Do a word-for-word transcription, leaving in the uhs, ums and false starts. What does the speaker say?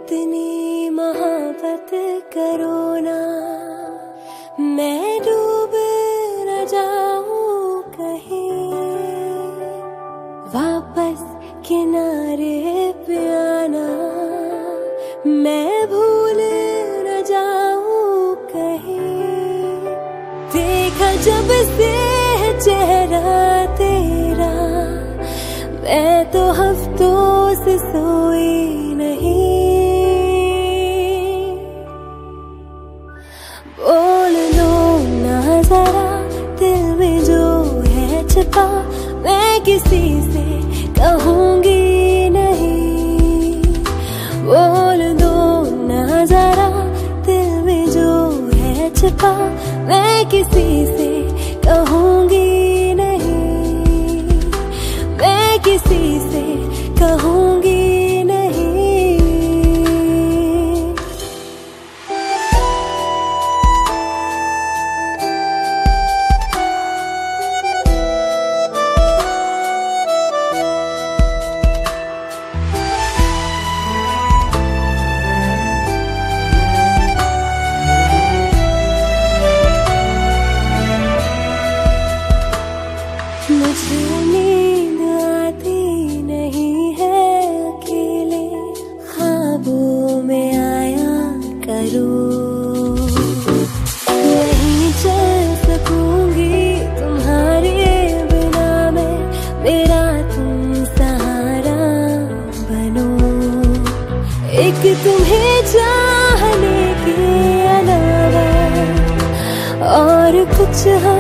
इतनी मोहब्बत करो ना, मैं डूब न जाऊं कहीं। वापस किनारे पे आना, मैं भूल न जाऊं कहीं। देखा जब से चेहरा तेरा, मैं तो हफ्तों से सोई नहीं। बोल लो ना जरा दिल में जो है छिपा, मैं किसी से कहूँगी नहीं। बोल दो ना जरा दिल में जो है छिपा, मैं किसी से कहूँगी नहीं। मैं किसी से कहूँगी मुझे नींद आती नहीं है, अकेले ख्वाबों में आया करूं। नहीं चल सकूंगी तुम्हारे बिना मैं, मेरा तुम सहारा बनो। एक तुम्हें चाहने के अलावा और कुछ